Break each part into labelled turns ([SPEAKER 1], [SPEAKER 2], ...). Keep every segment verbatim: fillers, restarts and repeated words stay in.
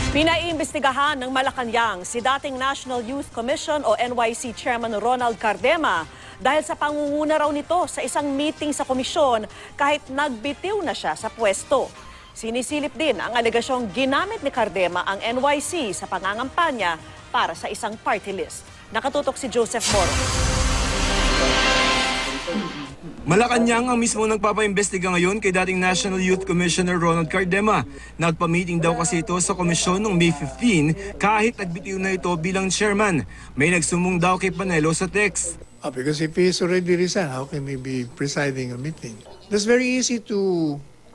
[SPEAKER 1] Pinaiimbestigahan ng Malacañang si dating National Youth Commission o N Y C Chairman Ronald Cardema dahil sa pangunguna raw nito sa isang meeting sa komisyon kahit nagbitiw na siya sa pwesto. Sinisilip din ang alegasyong ginamit ni Cardema ang N Y C sa pangangampanya para sa isang party list. Nakatutok si Joseph Moro.
[SPEAKER 2] Malacañang ang mismo nagpapaimbestiga ngayon kay dating National Youth Commissioner Ronald Cardema. Nagpa-meeting daw kasi ito sa komisyon noong May fifteenth kahit nagbitiw na ito bilang chairman. May nagsumbong daw kay Panelo sa text.
[SPEAKER 3] Oh, because if he is already resigned, how can he be presiding a meeting? That's very easy to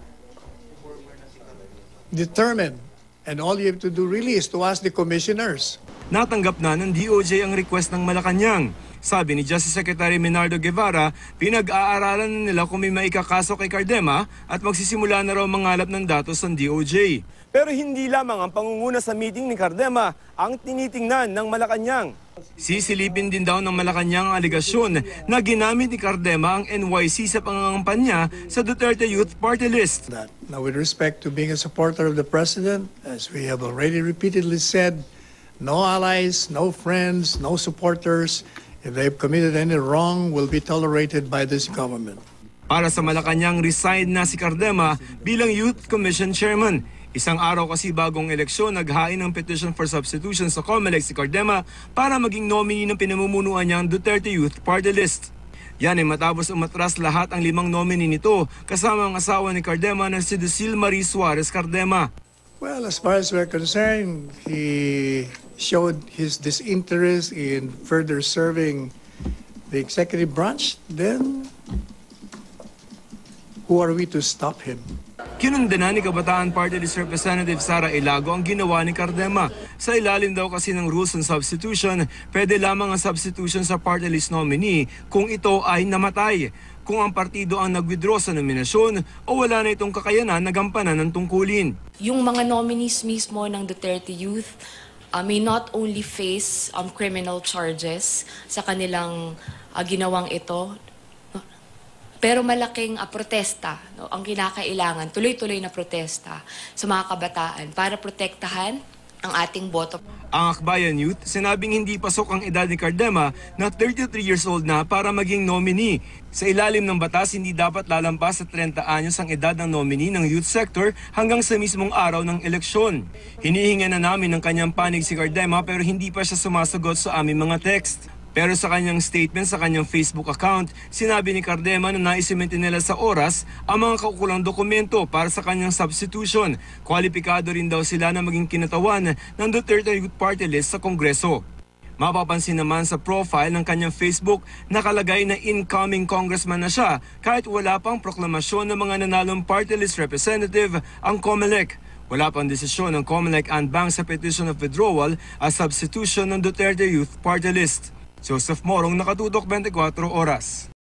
[SPEAKER 3] determine. And all you have to do really is to ask the commissioners.
[SPEAKER 2] Natanggap na ng D O J ang request ng Malacañang. Sabi ni Justice Secretary Menardo Guevara, pinag-aaralan na nila kung may maikakaso kay Cardema at magsisimula na raw mangalap ng datos ng D O J. Pero hindi lamang ang pangunguna sa meeting ni Cardema ang tinitingnan ng Malacañang. Sisilipin din daw ng Malacañang ang aligasyon na ginamit ni Cardema ang N Y C sa pangangampanya sa Duterte Youth Party List.
[SPEAKER 3] That, now with respect to being a supporter of the President, as we have already repeatedly said, no allies, no friends, no supporters. If they've committed any wrong, will be tolerated by this government.
[SPEAKER 2] Para sa Malacañang, resigned na si Cardema bilang Youth Commission Chairman. Isang araw kasi bagong eleksyon, naghain ng petition for substitution sa COMELEC si Cardema para maging nominee ng pinamumunuan niyang Duterte Youth Party List. Yan ay matapos umatras lahat ang limang nominee nito kasama ang asawa ni Cardema na si Lucille Marie Suarez Cardema.
[SPEAKER 3] Well, as far as we're concerned, he showed his disinterest in further serving the executive branch, then who are we to stop him?
[SPEAKER 2] Kinundana ni Kabataan Party List Representative Sara Ilago ang ginawa ni Cardema. Sa ilalim daw kasi ng rules on substitution, pwede lamang ang substitution sa party list nominee kung ito ay namatay, kung ang partido ang nag-withdraw sa nominasyon o wala na itong kakayanan na gampanan ng tungkulin.
[SPEAKER 4] Yung mga nominees mismo ng Duterte Youth uh, may not only face um, criminal charges sa kanilang uh, ginawang ito, pero malaking uh, protesta, no, ang kinakailangan, tuloy-tuloy na protesta sa mga kabataan para protektahan ang ating boto.
[SPEAKER 2] Ang Akbayan Youth, sinabing hindi pasok ang edad ni Cardema na thirty-three years old na para maging nominee. Sa ilalim ng batas, hindi dapat lalampas sa thirty anyos ang edad ng nominee ng youth sector hanggang sa mismong araw ng eleksyon. Hinihinga na namin ng kanyang panig si Cardema pero hindi pa siya sumasagot sa aming mga text. Pero sa kanyang statement sa kanyang Facebook account, sinabi ni Cardema na naisimente nila sa Oras ang mga kaukulang dokumento para sa kanyang substitution. Kwalipikado rin daw sila na maging kinatawan ng Duterte Youth Party List sa Kongreso. Mapapansin naman sa profile ng kanyang Facebook, nakalagay na incoming congressman na siya kahit wala pang proklamasyon ng mga nanalong party list representative ang COMELEC. Wala pang desisyon ng COMELEC and Bank sa petition of withdrawal as substitution ng Duterte Youth Party List. Joseph Morong, Nakatutok twenty-four Oras.